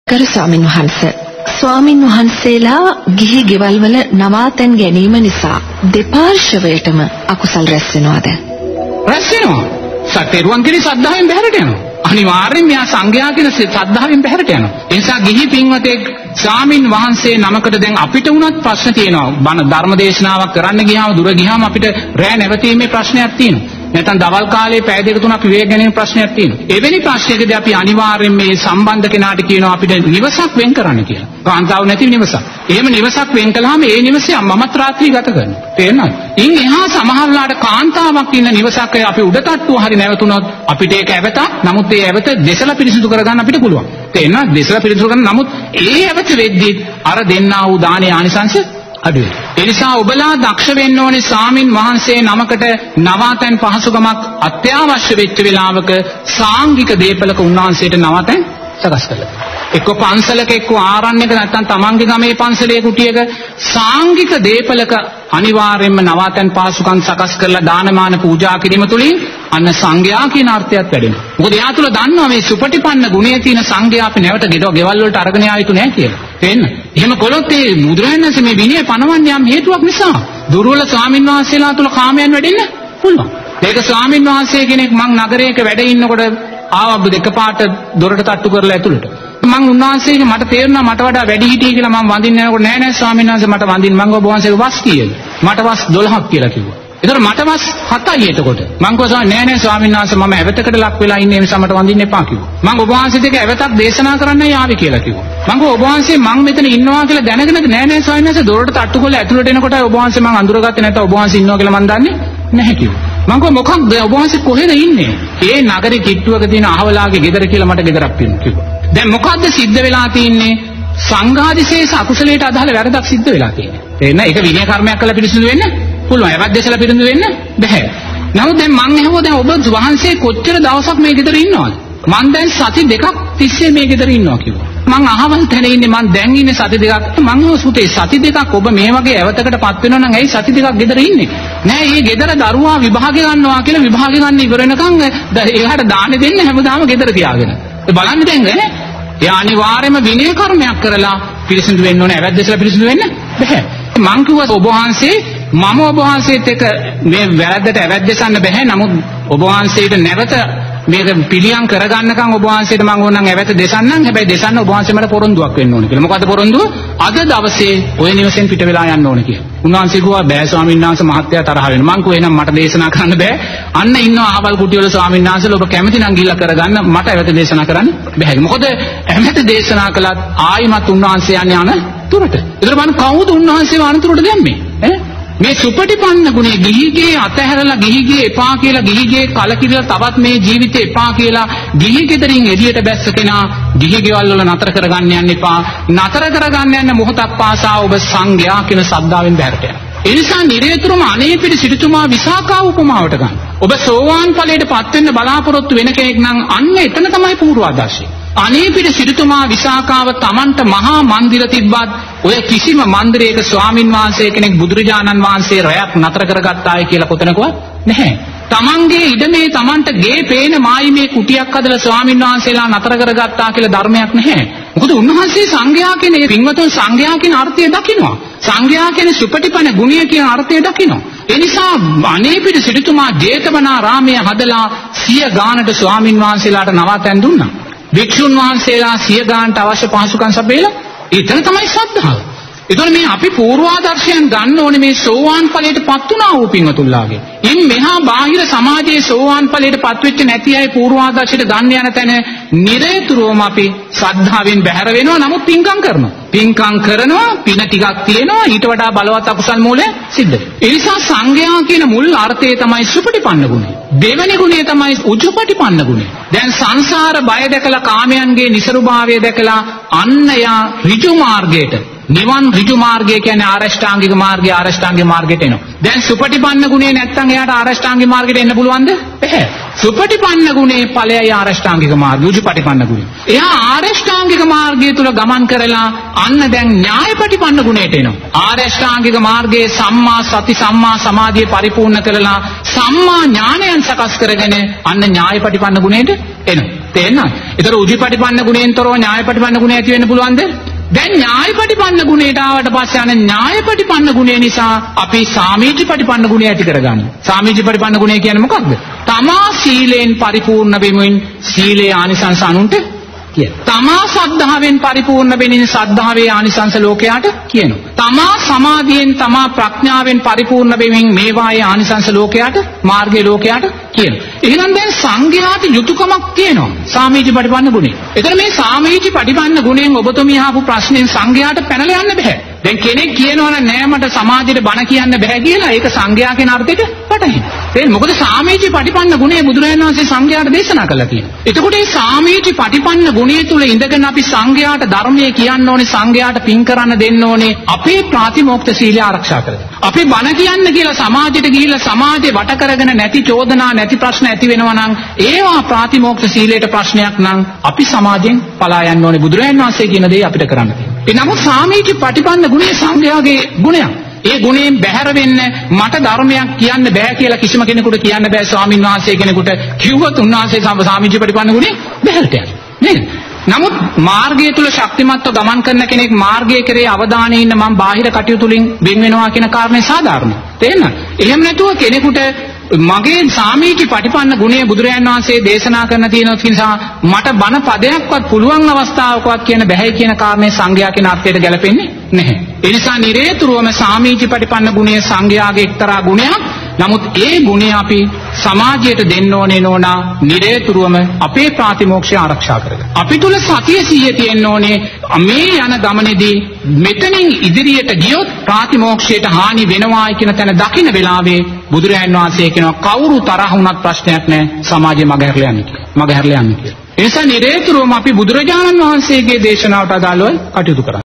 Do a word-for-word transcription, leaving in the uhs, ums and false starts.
කරු ස්වාමින් වහන්සේ ස්වාමින් වහන්සේලා ගිහි ගෙවල් වල නවාතැන් ගැනීම නිසා දෙපාර්ශවයටම අකුසල් රැස් වෙනවද? රැස් වෙනවා. සතේරුවන් කෙරේ ශ්‍රද්ධාවෙන් බැහැරට යනවා. අනිවාර්යෙන් මෙයා සංඝයා කියන ශ්‍රද්ධාවෙන් බැහැරට යනවා. ඒ නිසා ගිහි පින්වතෙක් ස්වාමින් වහන්සේ නමකට දැන් අපිට වුණත් ප්‍රශ්න තියෙනවා. බණ ධර්ම දේශනාවක් කරන්න ගියාම දුර ගියාම අපිට රැ නැවතීමේ ප්‍රශ්නයක් තියෙනවා. නැත්නම් දවල් කාලේ පැය දෙක තුනක් විවේක ගැනීම ප්‍රශ්නයක් තියෙනවා. එවැනි ප්‍රශ්නයකදී අපි අනිවාර්යෙන් මේ සම්බන්ධ කෙනාට කියනවා අපිට නිවසක් වෙන් කරන්න කියලා. කාන්තාව නැති නිවසක්. එහෙම නිවසක් වෙන් කළාම ඒ නිවසේ මමත් රාත්‍රී ගත කරනවා. තේරෙනවද? ඉන් එහා සමහරලාට කාන්තාවක් ඉන්න නිවසක් අපි උඩ තට්ටුව හරි නැවතුනොත් අපිට ඒක ඇවත. නමුත් ඒ ඇවත දෙසලා පිරිසිදු කරගන්න අපිට පුළුවන්. තේරෙනවද? දෙසලා පිරිසිදු කරගන්න. නමුත් ඒ ඇවත වෙද්දී අර දෙන්නා වූ දානේ ආනිසංශ අඩුයි. ඒ නිසා ඔබලා දක්ෂ වෙන්න ඕනේ ස්වාමින් වහන්සේ නමකට නවාතැන් පහසුකමක් අත්‍යවශ්‍ය වෙච්ච වෙලාවක සාංගික දීපලක උන්වහන්සේට නවාතැන් සකස් කළා. එක්ක පන්සලක එක්ක ආරණ්‍යක නැත්නම් තමන්ගේ ගමේ පන්සලේ කුටියක සාංගික දීපලක අනිවාර්යයෙන්ම නවාතැන් පහසුකම් සකස් කරලා දානමාන පූජා කිරීම තුළින් අන්න සංඝයා කියන අර්ථයත් වැඩෙනවා. මොකද එයා තුල දන්නවා මේ සුපටිපන්න ගුණය තියෙන සංඝයා අපි නැවත ගෙවල් වලට අරගෙන ආ යුතු නැහැ කියලා. තේන්න. එහෙම කළොත් ඒ බුදුරජාණන් වහන්සේ මේ විනය පනවන්නේ යම් හේතුවක් නිසා. දුර්වල ස්වාමින් වහන්සේලා තුල කාමයන් වැඩෙන්න පුළුවන්. ඒක ස්වාමින් වහන්සේ කෙනෙක් මං නගරයක වැඩ ඉන්නකොට ආවබ්බ දෙකපාරට දොරට තට්ටු කරලා ඇතුළට. මං උන්වහන්සේගේ මට තේරුණා මට වඩා වැඩි හිටිය කියලා මං වඳින්න යනකොට නෑ නෑ ස්වාමීන් වහන්සේ මට වඳින්න මං ඔබ වහන්සේගේ වස් කීයද? මට වස් දොළහක් කියලා කිව්වා. ඒතර මට වස් හතයි එතකොට. මං කිව්වා නෑ නෑ ස්වාමීන් වහන්සේ මම ඇවතකට ලක් වෙලා ඉන්නේ නිසා මට වඳින්න එපා කිව්වා. මං ඔබ වහන්සේ දෙක ඇවතක් දේශනා කරන්නයි ආවේ කියලා කිව්වා. මං කිව්වා ඔබ වහන්සේ මං මෙතන ඉන්නවා කියලා දැනගෙනද නෑ නෑ ස්වාමීන් වහන්සේ දොරට තට්ටු කරලා ඇතුළට එනකොට ඔබ වහන්සේ මං අඳුරගත්තේ නැත්නම් ඔබ වහන්සේ ඉන්නවා කියලා මං දන්නේ නැහැ කිව්වා. මං කිව්වා මොකක්ද ඔබ වහන්සේ කොහෙද ඉන්නේ? ඒ නගරේ කිට්ටුවක තියෙන අහවලාගේ ගෙදර කියලා මට ගෙදරක් පෙන්නු කිව්වා. දැන් මොකද්ද සිද්ධ වෙලා තියෙන්නේ? සංඝාදිශේෂ අකුසලයට අදාළ වැරදක් සිද්ධ වෙලා තියෙනවා. එන්න ඒක විනය කර්මයක් කළා පිළිසුදු වෙන්න පුළුවන්. ඒවත් දැසලා පිළිසුදු වෙන්න බෑ. නමුත් දැන් මං අහුවා දැන් ඔබ වහන්සේ කොච්චර දවසක් මේ ගෙදර ඉන්නවද? මං දැන් සති දෙකක් තිස්සේ මේ ගෙදර ඉන්නවා කිව්වා. මං අහවල් තැන ඉන්නේ මං දැන් ඉන්නේ සති දෙකක්. මං අහුවා සුතේ සති දෙකක් ඔබ මේ වගේ ඇවතකටපත් වෙනවා නම් ඇයි සති දෙකක් ගෙදර ඉන්නේ? නෑ මේ ගෙදර දරුවා විභාගය ගන්නවා කියලා විභාගය ගන්න ඉවර වෙනකන් එයාට දාන්නේ දෙන්න හැමදාම ගෙදර තියාගෙන. ඒ බලන්න දැන් ඈ එයා අනිවාර්යයෙන්ම විනය කර්මයක් කරලා පිරිසිදු වෙන්න ඕනේ. ඇවැත් දැසලා පිරිසිදු වෙන්න බෑ. මං කිව්වා ඔබ වහන්සේ මම ඔබ වහන්සේත් එක්ක මේ වැරද්දට ඇවැත් දැසන්න බෑ. නමුත් ඔබ වහන්සේට නැවත මේක පිළියම් කරගන්නකම් ඔබ වහන්සේට මං ඕනනම් ඇවැත් දෙසන්නම්. හැබැයි දෙසන්න ඔබ වහන්සේ මට පොරොන්දුවක් වෙන්න ඕනේ කියලා. මොකද පොරොන්දුව? අද දවසේ ඔය නිවසෙන් පිට වෙලා යන්න ඕනේ කියලා. උන්වහන්සේ කිව්වා බෑ ස්වාමීන් වහන්සේ මහත්තයා තරහ වෙනවා. මං කිව්වා එහෙනම් මට දේශනා කරන්න බෑ. අන්න ඉන්නවා අහවල් කුටිවල ස්වාමීන් වහන්සේලා ඔබ කැමති නම් ගිහිල්ලා කරගන්න. මට ඇවැත් දේශනා කරන්න බෑ. මොකද ඇවැත් දේශනා කළත් ආයිමත් උන්වහන්සේ යන්නේ අන තුරට. ඒතර බලන්න කවුද උන්වහන්සේව අනතුරට දැම්මේ? ඈ මේ සුපටිපන්න ගුණේ ගිහිගේ අතහැරලා ගිහිගේ එපා කියලා ගිහිගේ කලකිරලා තවත් මේ ජීවිතේ එපා කියලා ගිහි ගෙදරින් එළියට බැස්ස කෙනා ගිහි ගෙවල් වල නතර කරගන්න යන්න එපා. නතර කරගන්න යන මොහොතක් පාසා ඔබ සංඝයා කියන ශබ්දාවෙන් බැහැරට යනවා. ඒ නිසා නිරේතුරුම අනේපිට සිටුතුමා විසාකා උපමාවට ගන්න. ඔබ සෝවාන් ඵලයට පත් වෙන්න බලාපොරොත්තු වෙන කෙනෙක් නම් අන්න එතන තමයි පූර්වාදර්ශය. අනේපිට සිටුතුමා විසාකාව Tamanට මහා මන්දිර තිබ්බත් ඔය කිසිම මන්දිරයක ස්වාමින් වහන්සේ කෙනෙක් බුදුරජාණන් වහන්සේ රැයක් නතර කරගත්තායි කියලා කොතනකවත් නැහැ. තමන්ගේ ඉඩමේ තමන්ට ගේ පේන මායිමේ කුටියක් හදලා ස්වාමින් වහන්සේලා නතර කරගත්තා කියලා ධර්මයක් නැහැ. මොකද උන්වහන්සේ සංඝයා කියන ඒ වින්වතුන් සංඝයා කියන අර්ථය දකිනවා. සංඝයා කියන සුපටිපන ගුණය කියන අර්ථය දකිනවා. ඒ නිසා අනේපිට සිටුතුමා ජේතවනාරාමය හදලා සිය ගානට ස්වාමින් වහන්සේලාට නවාතැන් දුන්නා. වික්ෂුන් වහන්සේලා සිය ගානට අවශ්‍ය පහසුකම් සපයලා ඊතන තමයි ශ්‍රද්ධාව. ඒතකොට මේ අපි පූර්වාදර්ශයන් ගන්න ඕනේ මේ සෝවාන් ඵලයට පත් වුණා වූ පින්වතුන්ලාගේ. ඉන් මෙහා බාහිර සමාජයේ සෝවාන් ඵලයට පත් වෙච්ච නැති අය පූර්වාදර්ශයට ගන්න යන තැන නිරේතුරුවම අපි ශ්‍රද්ධාවෙන් බැහැර වෙනවා. නමුත් පින්කම් කරනවා. පින්කම් කරනවා පින ටිකක් තියෙනවා ඊට වඩා බලවත් අකුසල් මූලය සිද්ධ වෙනවා. ඒ නිසා සංඝයා කියන මුල් අර්ථය තමයි සුපටිපන්න ගුණය. දෙවෙනි ගුණය තමයි උජුපටිපන්න ගුණය. දැන් සංසාර බය දැකලා කාමයන්ගේ නිසරුභාවය දැකලා අන්න යා ඍජු මාර්ගයට නිවන් ඍජු මාර්ගය කියන්නේ ආරෂ්ඨාංගික මාර්ගය ආරෂ්ඨාංගික මාර්ගයට එනවා. දැන් සුපටිපන්න ගුණේ නැත්තම් එයාට ආරෂ්ඨාංගික මාර්ගයට එන්න පුළුවන්ද? බැහැ. සුපටිපන්න ගුණේ ඵලයයි ආරෂ්ඨාංගික මාර්ගය උජුපටිපන්න ගුණය. එයා ආරෂ්ඨාංගික මාර්ගය තුල ගමන් කරලා අන්න දැන් ඥායපටිපන්න ගුණයට එනවා. ආරෂ්ඨාංගික මාර්ගයේ සම්මා සති සම්මා සමාධිය පරිපූර්ණ කරලා සම්මා ඥානයන් සකස් කරගෙන අන්න ඥායපටිපන්න ගුණයට එනවා. තේරෙනවද? ඒතර උජුපටිපන්න ගුණයෙන් තොරව ඥායපටිපන්න ගුණය ඇති වෙන්න පුළුවන්ද? දැන් ඥායපටිපන්න ගුණයට ආවට පස්සේ අන ඥායපටිපන්න ගුණය නිසා අපි සාමීචිපටිපන්න ගුණය ඇති කරගන්නවා. සාමීචිපටිපන්න ගුණය කියන්නේ මොකක්ද? තමා සීලෙන් පරිපූර්ණ වෙමින් සීලේ ආනිසංස අනුන්ට කියන. තමා සද්ධාවෙන් පරිපූර්ණ වෙමින් සද්ධාවේ ආනිසංස ලෝකයට කියනවා. තමා සමාධියෙන් තමා ප්‍රඥාවෙන් පරිපූර්ණ වෙමින් මේවායේ ආනිසංස ලෝකයට මාර්ගයේ ලෝකයට කියනවා. එහෙනම් දැන් සංඝයාට යුතුයකමක් තියෙනවා. සාමීචිපටිපන්න ගුණය. ඒතර මේ සාමීචිපටිපන්න ගුණයෙන් ඔබතුමිය අහපු ප්‍රශ්නෙන් සංඝයාට පැනලා යන්න බෑ. දැන් කෙනෙක් කියනවනේ නෑ මට සමාජයට බණ කියන්න බෑ කියලා ඒක සංඝයා කියන අර්ථයට වැටහෙනවා. ඒ මොකද සාමීචි පටිපන්න ගුණය බුදුරජාණන් වහන්සේ සංඝයාට දේශනා කළා තියෙනවා. එතකොට මේ සාමීචි පටිපන්න ගුණය තුල ඉඳගෙන අපි සංඝයාට ධර්මයේ කියන්න ඕනේ සංඝයාට පින් කරන්න දෙන්න ඕනේ අපේ ප්‍රාතිමෝක්ෂ සීලය ආරක්ෂා කරගන්න. අපි බණ කියන්න කියලා සමාජයට ගිහිල්ලා සමාජේ වට කරගෙන නැති චෝදනා නැති ප්‍රශ්න ඇති වෙනවා නම් ඒවා ප්‍රාතිමෝක්ෂ සීලයට ප්‍රශ්නයක් නම් අපි සමාජයෙන් පලා යන්න ඕනේ බුදුරජාණන් වහන්සේ කියන දේ අපිට කරන්න තියෙනවා. ඒ නමුත් සාමීචි පටිපන්න ගුණය සංඝයාගේ ගුණයක්. ඒ ගුණයෙන් බැහැර වෙන්න මට ධර්මයක් කියන්න බෑ කියලා කිසිම කෙනෙකුට කියන්න බෑ ස්වාමින් වහන්සේ කෙනෙකුට කිව්වොත් උන්වහන්සේ සාමීචි පටිපන්න ගුණය බැහැරට යනවා නේද? නමුත් මාර්ගය තුල ශක්තිමත්ව ගමන් කරන කෙනෙක් මාර්ගයේ කෙරේ අවධානය ඉන්න මම බාහිර කටයුතු වලින් වෙන් වෙනවා කියන කාරණේ සාධාරණයි. තේරෙනවද? එහෙම නැතුව කෙනෙකුට මගේ සාමීචි පටිපන්න ගුණය බුදුරජාණන් වහන්සේ දේශනා කරන තියෙන නිසා මට බණ පදයක්වත් පුළුවන් අවස්ථාවකවත් කියන බැහැ කියන කාරණේ සංඝයා කියන අර්ථයට ගැලපෙන්නේ නැහැ. ඒ නිසා නිරේතුරුවම සාමීචි පටිපන්න ගුණය සංඝයාගේ එක්තරා ගුණයක්. නමුත් ඒ ගුණය අපි සමාජයට දෙන්න ඕනේ නෝනා නිරේතුරුවම අපේ ප්‍රාතිමෝක්ෂය ආරක්ෂා කරගන්න. අපි තුල සතිය සිහිය තියෙන්න ඕනේ මේ යන ගමනේදී මෙතනින් ඉදිරියට ගියොත් ප්‍රාතිමෝක්ෂයට හානි වෙනවායි කියන තැන දකින්න වෙලාවේ බුදුරජාණන් වහන්සේ කියනවා කවුරු තරහ වුණත් ප්‍රශ්නයක් නැහැ සමාජය මගහැරලා යන්නේ කියලා. මගහැරලා යන්නේ කියලා. ඒ නිසා නිරේතුරුවම අපි බුදුරජාණන් වහන්සේගේ දේශනාවට අදාළව කටයුතු කරන්න.